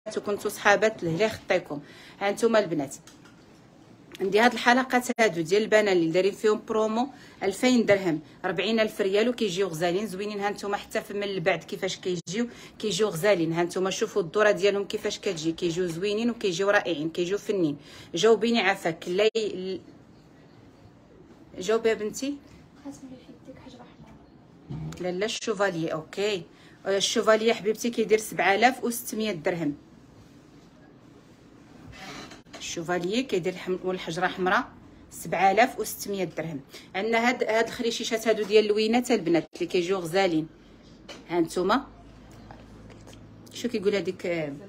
وكنتو صحابات لهلا خطيكم. ها انتم البنات عندي هاد الحلقات هادو ديال البنان اللي دايرين فيهم برومو 2000 درهم 40000 ريال وكيجيو غزالين زوينين. ها انتم حتى من البعد كيفاش كيجيو غزالين. ها انتم شوفوا الذره ديالهم كيفاش كتجي، كيجيو زوينين وكيجيو رائعين، كيجيو فنين. جاوبيني عافاك جاوبي يا بنتي. لا الشوفاليي اوكي. الشوفاليي حبيبتي كيدير 7600 درهم. الشوفاليي كيدير والحجره حمراء 7600 درهم. عندنا هاد الخريشيشات هادو ديال اللوينات البنات اللي كيجيو غزالين. ها انتم شو كيقول هذيك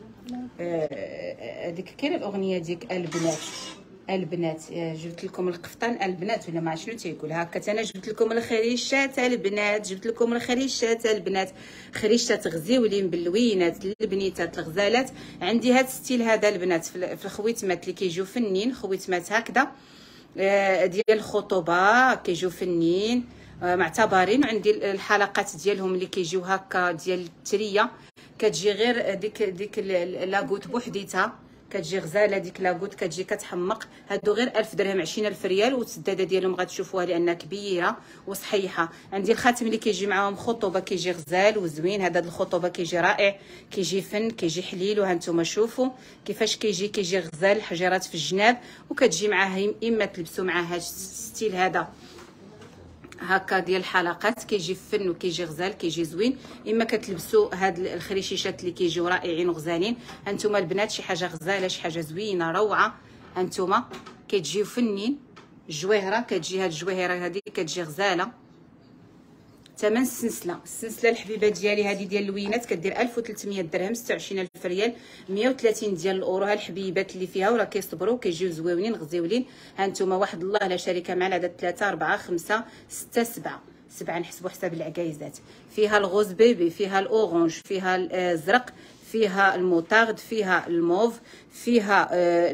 هذيك كاينه الاغنيه ديك البنات جبت لكم القفطان البنات ولا ما شنو تيقول هكا. انا جبت لكم الخريشات البنات، جبت لكم الخريشات البنات، خريشات غزيولين باللوينات البنيتات الغزالات. عندي هاد الستيل هذا البنات في الخويتمات اللي كيجيو فنين، خويتمات هكذا ديال الخطوبه كيجيو فنين معتبرين. عندي الحلقات ديالهم اللي كيجيو هكا ديال التريه، كتجي غير ديك لاكوت بوحديتها، كتجي غزاله ديك لاكوت، كتجي كتحمق. هادو غير 1000 درهم 20000 ريال. والسداده ديالهم غتشوفوها لانها كبيره وصحيحه. عندي الخاتم اللي كيجي معاهم خطوبه كيجي غزال وزوين. هذا الخطوبه كيجي رائع، كيجي فن، كيجي حليل. وها نتوما شوفوا كيفاش كيجي غزال، الحجرات في الجناب. وكتجي معاه اما تلبسوا معاه هاد الستيل هذا هكا ديال الحلقات، كيجي فن وكيجي غزال، كيجي زوين. اما كتلبسوا هاد الخريشيشات اللي كيجيو رائعين وغزالين. هانتوما البنات شي حاجه غزاله، شي حاجه زوينه روعه. هانتوما كتجيو فنين. الجويهره كتجي، هاد الجويهره هذه كتجي غزاله. ثمن السلسله الحبيبه ديالي هذه ديال اللوينات كدير 1300 درهم 26000 ريال 130 ديال الاورو. ها الحبيبات اللي فيها وراه كيصبروا كيجيو زويونين غزيولين. ها انتم واحد الله لا شريكه مع العدد 3 4 5 6 7 نحسبوا حساب العكايزات. فيها الغوز بيبي، فيها الاورانج، فيها الازرق، فيها الموطارد، فيها الموف، فيها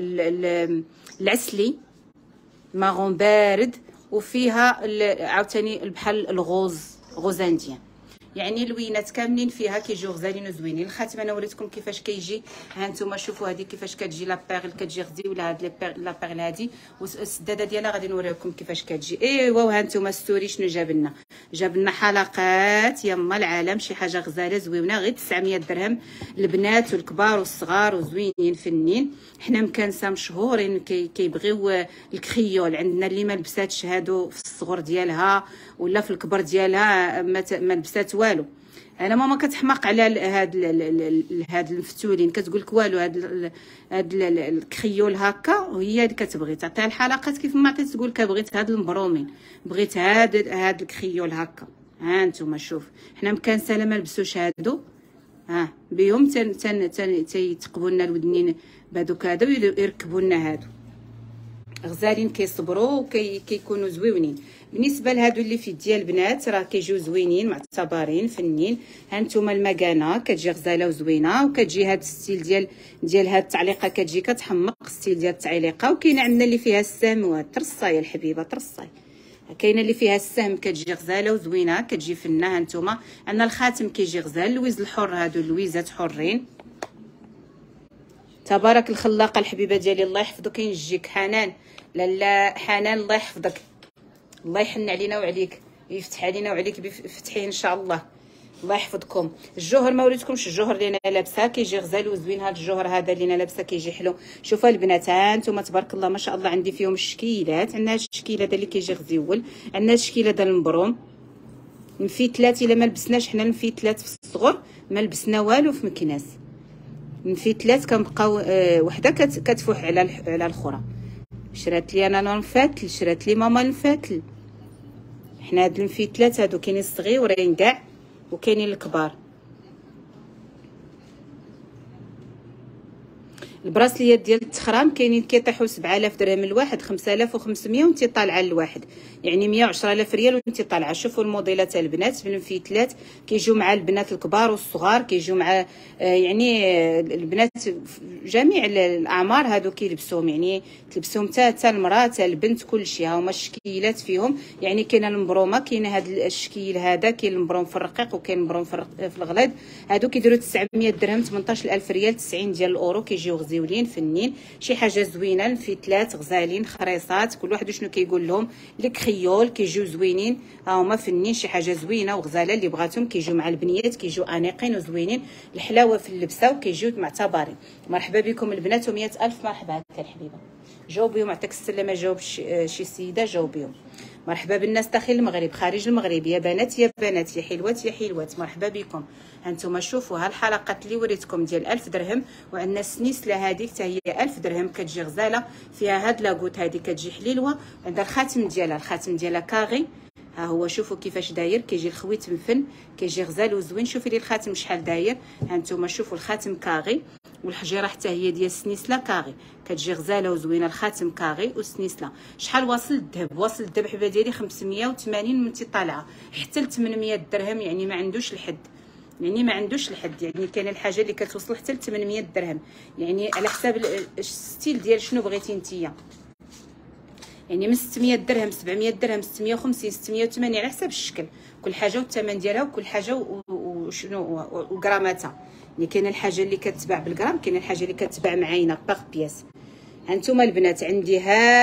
العسلي مارون بارد، وفيها عاوتاني بحال الغوز غوزانديان. يعني اللوينات كاملين فيها كيجيو غزالين وزوينين. الخاتم انا وريتكم كيفاش كيجي. ها انتم شوفوا هذه كيفاش كتجي لابيغل، كتجي غزيوله هاد لابيغل هذه. والسداده ديالها غادي نوريكم كيفاش كتجي. ايوا وها انتم الستوري شنو جاب لنا حلقات يما العالم، شي حاجه غزاله زوينه غير 900 درهم. البنات والكبار والصغار وزوينين فنين. حنا مكانسه مشهورين كيبغيو الكخيول. عندنا اللي ما لبساتش هادو في الصغر ديالها ولا في الكبر ديالها ما لبسات والو. انا ماما كتحماق على هاد المفتولين، كتقول لك والو هاد الكخيول هكا، وهي اللي كتبغي تعطيها الحلقات كيف ما عطيت تقول لك بغيت هاد المبرومين، بغيت هاد الكخيول هكا. ها نتوما شوف حنا مكانسه ما لبسوش هادو، ها بهم تيتقبوا لنا الودنين بهذوك هذا ويركبوا لنا هادو غزالين كيصبروا وكيكونوا زويونين. بالنسبه لهادو اللي في ديال البنات راه كيجيو زوينين معتبرين فنين. ها نتوما المكانه كتجي غزاله وزوينه، وكتجي هاد الستيل ديال هاد التعليقه كتجي كتحمق الستيل ديال التعليقه. وكاينه عندنا اللي فيها السهم ترصاي يا الحبيبه ترصاي. كاينه اللي فيها السهم كتجي غزاله وزوينه كتجي فنه. ها نتوما عندنا الخاتم كيجي غزال، اللويز الحر هادو اللويزات حرين. تبارك الخلاقه الحبيبه ديالي الله يحفظك ينجيك. حنان لالا حنان الله يحفظك، الله يحن علينا وعليك، يفتح علينا وعليك بفتحيه ان شاء الله. الله يحفظكم. الجوهر ما وريتكمش الجوهر اللي انا لابسه كيجي غزال وزوين. هذا الجوهر هذا اللي انا لابسه كيجي حلو. شوفوا البنات ها انتم تبارك الله ما شاء الله عندي فيهم الشكيلات. عندنا هذا الشكيل هذا اللي كيجي غزيول، عندنا هذا الشكيل هذا المبروم نفيتلات. الا ما لبسناش حنا نفيتلات في الصغر ما لبسنا والو في مكناس. نفيتلات كنبقاو وحده كتفوح على الاخرى. شرات لي انا الفتل، شرات لي ماما الفتل. حنا هاد الفتلات هادو كاينين الصغيورين كاع وكاينين الكبار. البراسليات ديال التخرام كاينين كيطيحوا 7000 درهم الواحد، 5500 وانت طالعه الواحد، يعني 110000 ريال وانت طالعه. شوفوا الموديلات البنات بالمفيتلات كيجيو مع البنات الكبار والصغار، كيجيو مع يعني البنات جميع الاعمار هادو كيلبسوهم، يعني تلبسوهم حتى المراه حتى البنت كلشي. ها هما الشكيلات فيهم، يعني كاينه المبرومه، كاينه هذا الشكيل هذا، كاين المبروم في الرقيق وكاين المبروم في الغليظ. هادو كيديروا 900 درهم 18000 ريال 90 ديال الاورو، كيجيو غزيولين فنين، شي حاجه زوينه. الفتلات غزالين خريصات، كل واحد شنو كيقول لهم، لي كريول كيجيو زوينين، ها هما فنين، شي حاجه زوينه وغزاله اللي بغاتهم. كيجيو مع البنيات، كيجيو انيقين وزوينين، الحلاوه في اللبسه وكيجيو معتبرين. مرحبا بكم البنات و100 الف مرحبا هكا الحبيبه. جاوبيهم، عطاك السلامه، جاوب شي سيده جاوبيهم. مرحبا بالناس داخل المغرب خارج المغرب، يا بنات يا بنات يا حلوات يا حلوات، مرحبا بكم. هانتوما شوفوا ها الحلقات اللي وريتكم ديال 1000 درهم، وعندنا السنيسله هذيك حتى هي 1000 درهم، كتجي غزاله فيها هاد لاكوت، هذه كتجي حليلوه. عندها الخاتم ديالها، الخاتم ديالها كاغي، ها هو شوفوا كيفاش داير، كيجي الخويت مفن، كيجي غزال وزوين. شوفي لي الخاتم شحال داير، هانتوما شوفوا الخاتم كاغي، والحجيره حتى هي ديال السنيسله كاغي، كتجي غزاله وزوينه. الخاتم كاغي والسنيسله. شحال واصل الذهب؟ واصل الذهب حبا ديالي 580 وانت طالعه حتى ل 800 درهم، يعني ما عندوش الحد، يعني ما عندوش الحد. يعني كاين الحاجه اللي كتوصل حتى ل 800 درهم، يعني على حساب الستيل ديال شنو بغيتي نتيا، يعني من 600 درهم 700 درهم 650 680 على حساب الشكل، كل حاجه والثمن ديالها وكل حاجه وشنو وغراماتها. يعني كاينه الحاجه اللي كتباع بالغرام، كاينه الحاجه اللي كتباع معاينه باغ بياس. هانتوما البنات عندي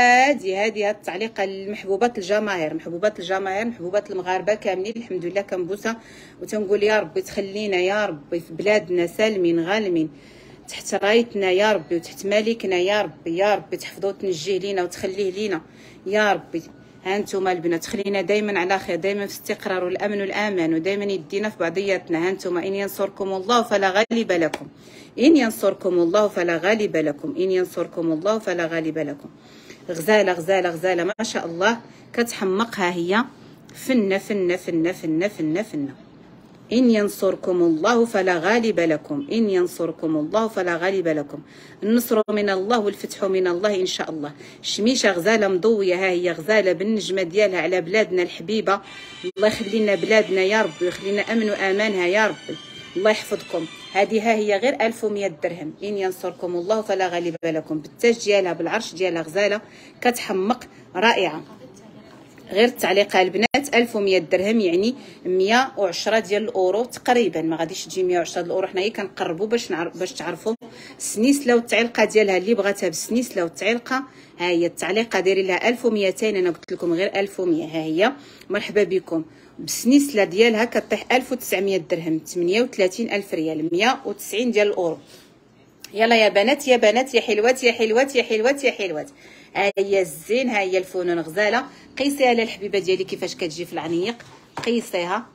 هذه التعليقه المحبوبات الجماهير، محبوبات الجماهير، محبوبات المغاربه كاملين، الحمد لله كنبوسها وتنقول يا ربي تخلينا يا ربي في بلادنا سالمين غالمين تحت رايتنا يا ربي، وتحت مالكنا يا ربي، يا ربي تحفظو وتنجيه لينا وتخليه لينا يا ربي. هانتوما البنات خلينا دائما على خير، دائما في استقرار والامن والامان، ودائما يدينا في بعضياتنا. هانتوما ان ينصركم الله فلا غالب لكم، ان ينصركم الله فلا غالب لكم، ان ينصركم الله فلا غالب لكم. غزاله غزاله غزاله ما شاء الله كتحمقها هي فنه فنه فنه فنه فنه فنه. إن ينصركم الله فلا غالب لكم، إن ينصركم الله فلا غالب لكم. النصر من الله والفتح من الله إن شاء الله. شميشة غزالة مضوية، ها هي غزالة بالنجمة ديالها على بلادنا الحبيبة. الله يخلي لنا بلادنا يا رب، ويخلي لنا أمن وأمانها يا رب، الله يحفظكم. هذه ها هي غير 1100 درهم. إن ينصركم الله فلا غالب لكم، بالتاج ديالها بالعرش ديالها غزالة كتحمق رائعة. غير التعليقه البنات 1100 درهم، يعني 110 ديال الاورو تقريبا، ما غاديش تجي 110 ديال الاورو. حنايا كنقربوا باش تعرفوا السنيسله والتعليقه ديالها. اللي بغاتها بالسنيسله والتعليقه ها هي التعليقه دايرين لها 1200، انا قلت لكم غير 1100. ها هي مرحبا بكم. بالسنيسله ديالها كطيح 1900 درهم 38000 ريال 190 ديال الاورو. يلا يا بنات يا بنات يا حلوات يا حلوات يا حلوات يا حلوات. ها هي الزين، ها هي الفنون غزاله. قيسيها للحبيبه ديالي كيفاش كتجي في العنيق، قيسيها.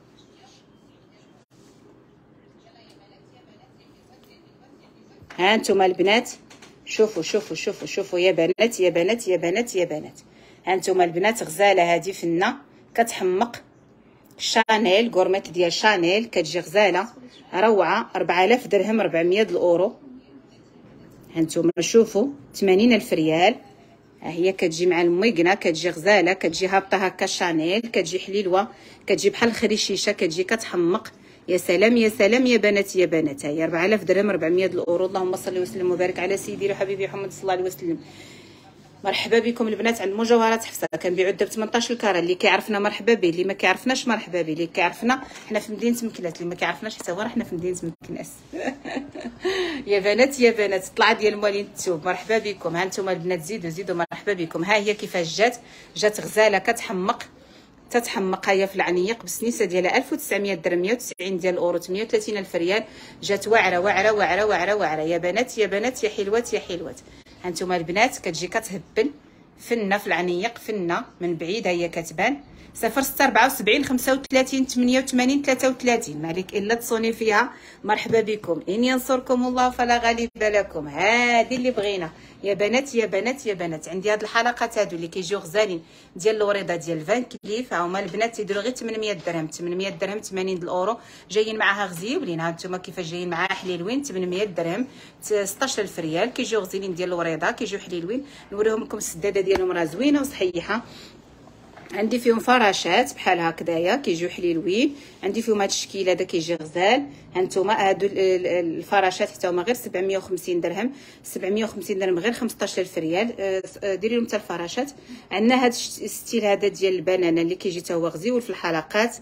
ها انتم البنات شوفوا شوفوا شوفوا شوفوا يا بنات يا بنات يا بنات يا بنات. ها انتم البنات غزاله هذه فنه كتحمق، شانيل غورميت ديال شانيل، كتجي غزاله روعه. 4000 درهم 400 الاورو. هانتوما شوفوا 80000 ريال. ها هي كتجي مع الميقنه، كتجي غزاله، كتجي هابطه هكا شانيل، كتجي حليلوه، كتجي بحال الخريشيشه، كتجي كتحمق. يا سلام يا سلام يا بنات يا بنات. ها هي 4000 درهم 400 الاورو. اللهم صل وسلم وبارك على سيدي وحبيبي محمد صلى الله عليه وسلم. مرحبا بكم البنات عند مجوهرات حفصه، كنبيعوا الذهب 18 الكاره. اللي كيعرفنا مرحبا به، اللي ما كيعرفناش مرحبا به. اللي كيعرفنا حنا في مدينه مكناس، اللي ما كيعرفناش حتى هو حنا في مدينه مكناس. يا بنات يا بنات طلع ديال موالين التوب. مرحبا بكم. ها انتم البنات زيدوا زيدوا مرحبا بكم. ها هي كيفاش جات غزاله كتحمق، تتحمق. هي في العنيق بالسنيسه ديالها 1900 درهم 190 ديال الاورو 38000 ريال. جات واعره واعره واعره واعره واعره. يا بنات يا بنات يا حلوات يا حلوات. هانتوما البنات كتجي كتهبل فنه في العنيق، فنه من بعيد هي كتبان 0674 35 88 33. ما عليك الا تصوني فيها. مرحبا بكم. ان ينصركم الله فلا غالب لكم. هذه اللي بغينا يا بنات يا بنات يا بنات. عندي هاد الحلقات هادو اللي كيجيو غزالين ديال الوريضه ديال 20 كليف. ها هما البنات تيديروا غير 800 درهم 800 درهم 80 الاورو. جايين معاها غزيولين. ها نتوما كيفاش جايين معاها حليلوين 800 درهم 16000 ريال. كيجيو غزالين ديال الوريضه كيجيو حليلوين. نوريهم لكم السداده ديالهم راه زوينه وصحيحه. عندي فيهم فراشات بحال هكذايا كيجيو حليلوين. عندي فيهم هذا الشكل هذا كيجي غزال. هانتوما هادو الفراشات حتى هما غير 750 درهم 750 درهم غير 15000 ريال. ديري لهم حتى الفراشات. عندنا هذا الستيل هذا ديال البنانه اللي كيجي حتى هو غزيول في الحلقات.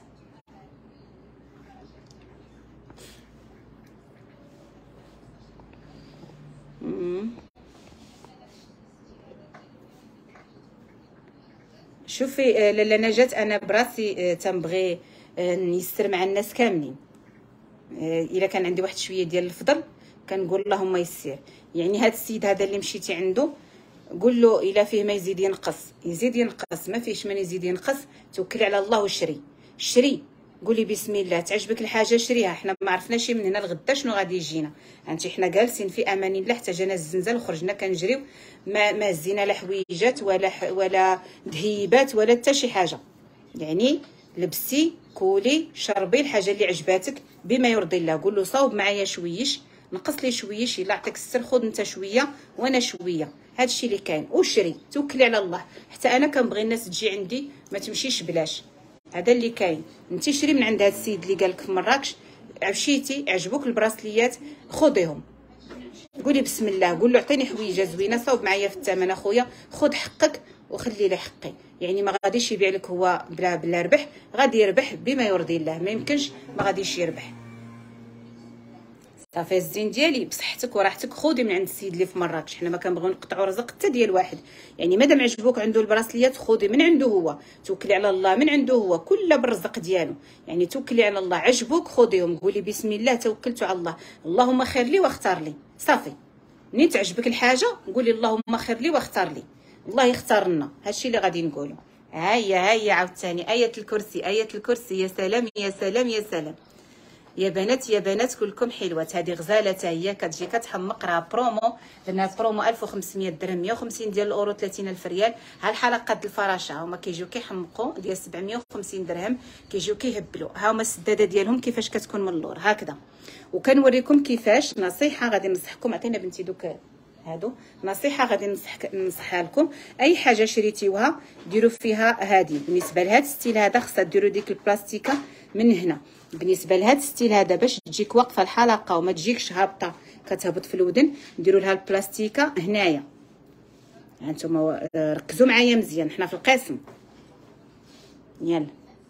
شوفي لاله نجات، انا براسي تنبغي نيسر مع الناس كاملين. الا كان عندي واحد شويه ديال الفضل كنقول اللهم يسر. يعني هذا السيد هذا اللي مشيتي عنده قول له الا فيه ما يزيد ينقص يزيد ينقص، ما فيهش من يزيد ينقص. توكلي على الله وشري. شري قولي بسم الله. تعجبك الحاجه شريها. حنا ما عرفناش من هنا لغدا شنو غادي يجينا. انت حنا جالسين في امان الله حتى جانا الزنزل وخرجنا كنجريو. ما زينا لا حويجات ولا دهيبات ولا حتى شي حاجه. يعني لبسي كولي شربي الحاجه اللي عجباتك بما يرضي الله. قول له صاوب معايا شويش نقص لي شويش. الا عطيك السر خذ انت شويه وانا شويه. هادشي اللي كاين. وشري توكلي على الله. حتى انا كنبغي الناس تجي عندي ما تمشيش بلاش. هذا اللي كاين. انت شري من عند هذا السيد اللي قالك في مراكش. مشيتي عجبوك البراسليات خذيهم. قولي بسم الله. قول له اعطيني حويجه زوينه صوب معايا في الثمن اخويا. خذ حقك وخلي لي حقي. يعني ما غاديش يبيع لك هو بلا ربح. غادي يربح بما يرضي الله. ما يمكنش ما غاديش يربح. صافي الزين ديالي بصحتك وراحتك. خذي من عند السيد اللي في مراكش. حنا ما كنبغيو نقطعوا رزق حتى ديال واحد. يعني مادام عجبوك عنده البراسليات خذي من عنده هو. توكلي على الله من عنده هو. كل بالرزق ديالو. يعني توكلي على الله. عجبوك خذيهم. قولي بسم الله توكلت على الله. اللهم خير لي واختار لي. صافي منين تعجبك الحاجه قولي اللهم خير لي واختار لي. الله يختار لنا. هادشي اللي غادي نقولوا. هيا عاوتاني ايه الكرسي. ايه الكرسي. يا سلام يا سلام يا سلام. يا بنات يا بنات كلكم حلوات. هذه غزاله حتى هي كتجي كتحمق. راه برومو. درنا برومو 1500 درهم 150 ديال الاورو 30000 ريال. ها الحلقات الفراشه هما كيجيو كيحمقوا ديال 750 درهم. كيجيو كيهبلوا. ها هما السداده ديالهم كيفاش كتكون من اللور هكذا. وكنوريكم كيفاش نصيحه غادي ننصحكم. عطينا بنتي دوك هادو نصيحه غادي ننصحها لكم. اي حاجه شريتيوها ديروا فيها هذه. بالنسبه لهذا الستيل هذا خصها ديروا ديك البلاستيكه من هنا. بالنسبه لهذا الستيل هذا باش تجيك واقفه الحلقه وما تجيكش هابطه كتهبط في الودن نديروا لها البلاستيكه هنايا. هانتوما ركزوا معايا مزيان. حنا في القسم. يلا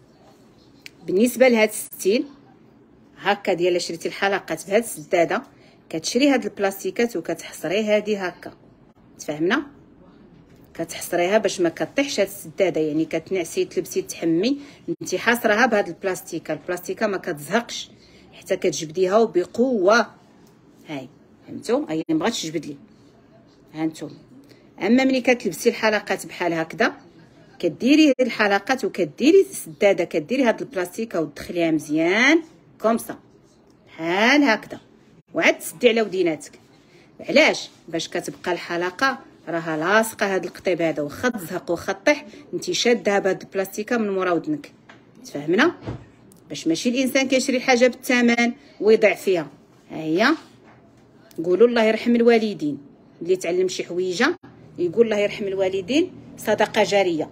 بالنسبه لهذا الستيل هكا ديال شريتي الحلقات بهذه السداده كتشري هاد البلاستيكات وكتحصري هذه هكا. تفهمنا؟ كتحصريها باش ما كطيحش هاد السداده. يعني كتنعسي تلبسي تحمي انت حاصرها بهاد البلاستيكه. البلاستيكه ما كتزهقش حتى كتجبديها وبقوه. هاي فهمتوا؟ هي ما بغاتش تجبد لي. هانتوما اما ملي كتلبسي الحلقات بحال هكذا كديري الحلقات وكديري السداده كديري هاد البلاستيكه وتدخليها مزيان كومسا بحال هكذا. وعاد تسدي على وديناتك. علاش؟ باش كتبقى الحلقه راها لاصقه. هاد القطيب هذا واخا تزهق واخا طيح انت شادها بهاد البلاستيكه من مورا ودنك. تفهمنا؟ باش ماشي الانسان كيشري الحاجه بالثمن ويضيع فيها. ها هي. قولوا الله يرحم الوالدين. اللي تعلم شي حويجه يقول الله يرحم الوالدين صدقه جاريه.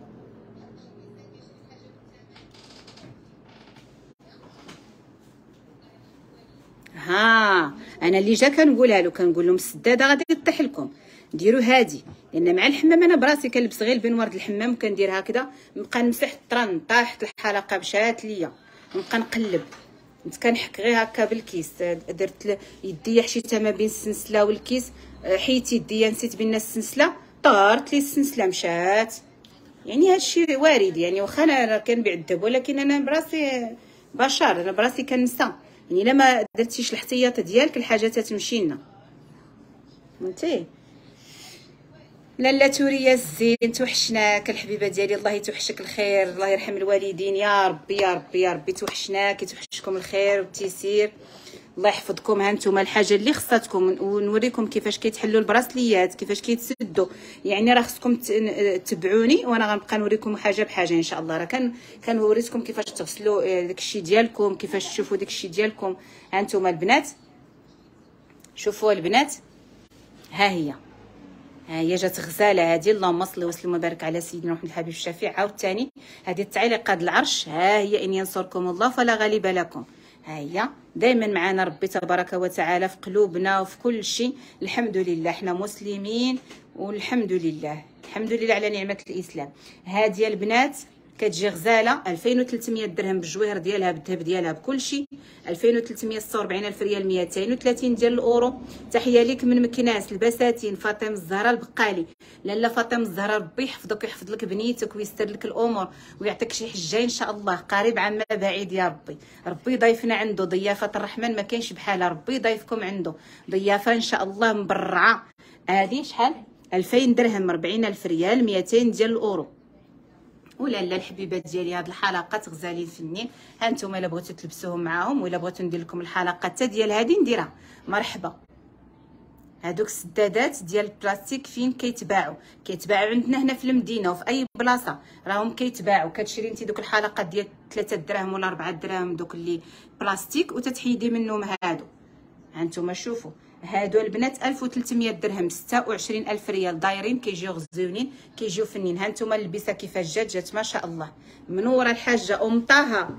ها انا اللي جا كنقولها له كنقول لهم السداده غادي تطيح لكم. ديروا هادي. لان مع الحمام انا براسي كنلبس غير البنوار ديال الحمام وكندير هكذا. نبقى نمسح الطرن طاحت الحلقه مشات ليا. نبقى نقلب. كنحك غير هكا بالكيس. درت يديا حشيتها ما بين السنسله والكيس. حيت يديا نسيت بين السنسله طارت لي السنسله مشات. يعني هادشي وارد. يعني واخا انا كنبيع الذهب ولكن انا براسي بشر. انا براسي كنسى. يعني الا ما درتيش الاحتياط ديالك الحاجه تتمشي لنا. فهمتي؟ لاله توريه الزين توحشناك الحبيبه ديالي، الله يتوحشك الخير، الله يرحم الوالدين يا ربي يا ربي يا ربي. توحشناك يتوحشكم الخير والتيسير، الله يحفظكم. ها نتوما الحاجه اللي خصاتكم ونوريكم كيفاش كيتحلوا البراسليات، كيفاش كيتسدوا. يعني راه خصكم تبعوني وانا غنبقى نوريكم حاجه بحاجه ان شاء الله. راه كنوريكم كيفاش تغسلوا داكشي ديالكم، كيفاش تشوفوا داكشي ديالكم. ها نتوما البنات، شوفوا البنات، ها هي جات غزاله هذه، اللهم صل وسلم وبارك على سيدنا محمد الحبيب الشفيع. عاوتاني هذه التعليقه د العرش، ها هي ان ينصركم الله فلا غالب لكم. ها هي دائما معنا ربي تبارك وتعالى في قلوبنا وفي كل شيء. الحمد لله حنا مسلمين، والحمد لله الحمد لله على نعمه الاسلام. هذه البنات كتجي غزاله 2300 درهم بالجويهر ديالها بالذهب ديالها بكل شيء، 2346 الف ريال، 230 ديال الاورو. تحيه ليك من مكناس البساتين فاطمه الزهراء البقالي. لاله فاطمه الزهراء ربي يحفظك ويحفظ لك بنيتك ويستر لك الامور ويعطيك شي حجه ان شاء الله قريب عما بعيد يا ربي. ربي ضيفنا عنده ضيافه الرحمن ما كاينش بحالها، ربي يضيفكم عنده ضيافه ان شاء الله مبرعه. هذه شحال؟ 2000 درهم، 40 الف ريال، 200 ديال الاورو. ولا لا الحبيبات ديالي هاد الحلقات غزالين فنين. ها نتوما الا بغيتو تلبسوهم معاهم ولا بغيتو ندير لكم الحلقه حتى ديال هادي نديرها مرحبا. هادوك السدادات ديال البلاستيك فين كيتباعوا عندنا هنا في المدينه وفي اي بلاصه راهم كيتباعوا. كتشري انت دوك الحلقات ديال 3 دراهم ولا 4 دراهم دوك اللي بلاستيك وتتحيدي منهم هادو. ها نتوما شوفوا هادو البنات 1300 درهم، 26 الف ريال، دايرين كيجيو زوينين كيجيو فنين. ها نتوما اللبسه كيفاش جات ما شاء الله منوره الحاجه ام طه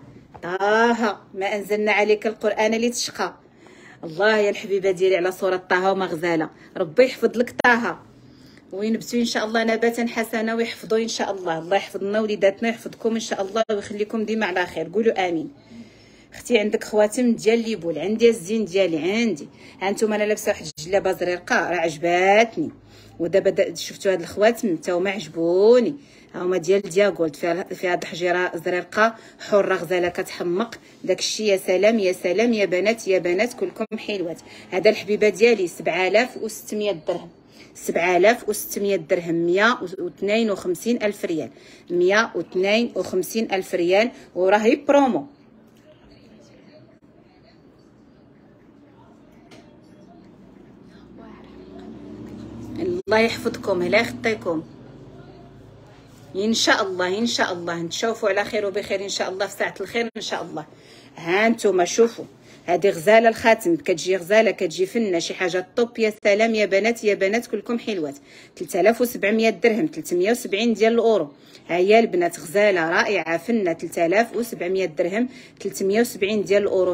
ما انزلنا عليك القران لتشقى. الله يا الحبيبه ديالي على صوره طه وما غزاله، ربي يحفظ لك طه وينبتوا ان شاء الله نباتا حسنا ويحفظوا ان شاء الله. الله يحفظ لنا وليداتنا ويحفظكم ان شاء الله ويخليكم ديما على خير، قولوا امين. اختي عندك خواتم ديال ليبول، عندي الزين ديالي عندي. ها نتوما انا لابسه واحد الجلابه زريقه راه عجباتني، ودابا شفتوا هاد الخواتم حتى هما عجبوني. ها هما ديال دياغولد فيها هاد الحجيره زريقه حره غزاله كتحمق داكشي. يا سلام يا سلام يا بنات يا بنات كلكم حلوات. هذا الحبيبه ديالي 7600 درهم، 7600 درهم، 152 الف ريال، 152 الف ريال وراهي برومو. الله يحفظكم الله يخطيكم ان شاء الله ان شاء الله نتشوفوا على خير وبخير ان شاء الله في ساعه الخير ان شاء الله. ها نتوما شوفوا هذه غزاله الخاتم، كتجي غزاله كتجي فنه شي حاجه طوب. يا سلام يا بنات يا بنات كلكم حلوات. 3700 درهم، 370 ديال الاورو. ها هي البنات غزاله رائعه فنه 3700 درهم، 370 ديال الاورو،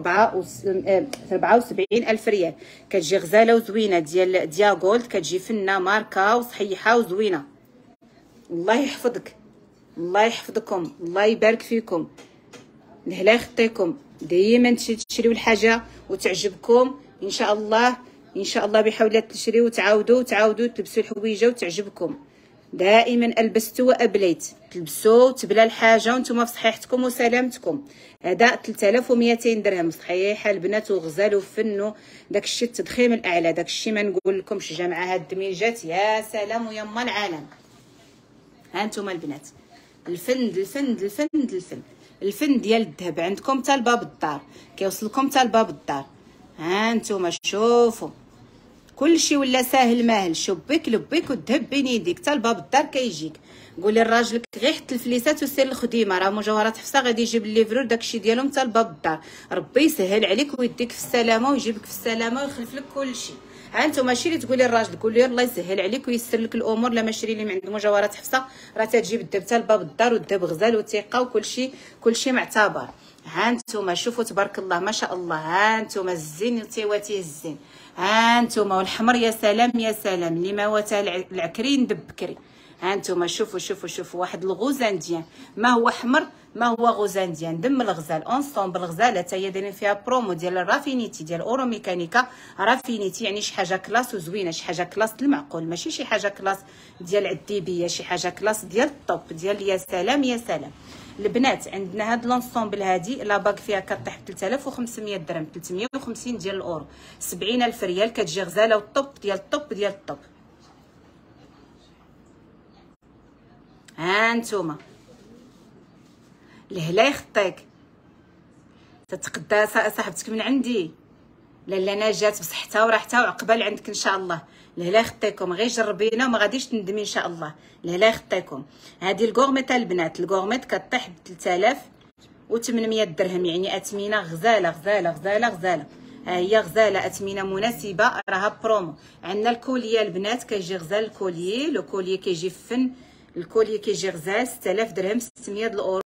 174 الف ريال. كتجي غزاله وزوينه ديال دياغولد، كتجي فنه ماركه وصحيحه وزوينه. الله يحفظك الله يحفظكم الله يبارك فيكم. لهلا يخطيكم ديما تشريو الحاجه وتعجبكم ان شاء الله ان شاء الله بحول الله. تشريو وتعاودوا تلبسوا الحويجه وتعجبكم. دائما البستوا وابليت، تلبسوا وتبلا الحاجه وانتم في صحيحتكم وسلامتكم. هذا 3200 درهم صحيحه البنات وغزال وفنوا داكشي التضخيم الاعلى، داكشي ما نقول لكمش جا مع هاد الدميجات يا سلام ويما العالم. ها انتم البنات الفن ديال الذهب عندكم حتى لباب الدار، كيوصلكم حتى لباب الدار. ها انتم شوفوا كلشي ولا ساهل ماهل، شبيك لبيك والذهب بين يديك حتى لباب الدار كيجيك. قولي لراجلك غير حط الفليسات وسير الخديمه، راه مجوهرات حفصه غادي يجيب الليفرور داكشي ديالهم حتى لباب الدار. ربي يسهل عليك ويديك في السلامه ويجيبك في السلامه ويخلف لك كلشي. ها انتم ماشي اللي تقولي للراجل قولي الله يسهل عليك ويسر لك الامور. لا ماشي اللي عنده مجوهرات حفصه راه تجيب الذهب حتى لباب الدار، والذهب غزال وثقه وكلشي معتبر. ها انتم شوفوا تبارك الله ما شاء الله. ها انتم الزين تيواتيه الزين. ها انتم والحمر يا سلام يا سلام اللي ما واتا العكرين دب بكري. ها انتم شوفوا واحد الغوزانديان ما هو احمر ما هو غوزانديان دم الغزال اونصومبل غزاله حتى هي دايرين فيها برومو ديال الرافينيتي ديال اورو ميكانيكا رافينيتي، يعني شي حاجه كلاس وزوينه، شي حاجه كلاس المعقول، ماشي شي حاجه كلاس ديال عديبيه، شي حاجه كلاس ديال الطوب ديال يا سلام يا سلام. البنات عندنا هاد لونسومبل هادي لا باك فيها كطيح ب 3500 درهم، 350 ديال الاورو، 70 الف ريال. كتجي غزاله والطوب ديال الطوب ديال الطوب. ها نتوما الهلا يخطيك تتقدا صاحبتك من عندي. لا انا جات بصحتها وراحتها وعقبال عندك ان شاء الله. الهلا يخطيكم غير جربينا وما غاديش تندمي ان شاء الله. الهلا يخطيكم. هذه الكورميط البنات، الكورميط كطيح ب 3800 درهم، يعني اثمنه غزاله غزاله غزاله غزاله. ها هي غزاله اثمنه مناسبه، راها برومو. عندنا الكوليه البنات كيجي غزال، الكوليه لو كوليه كيجي فن، الكوليه كيجي غزال 6000 درهم 600 الاورو.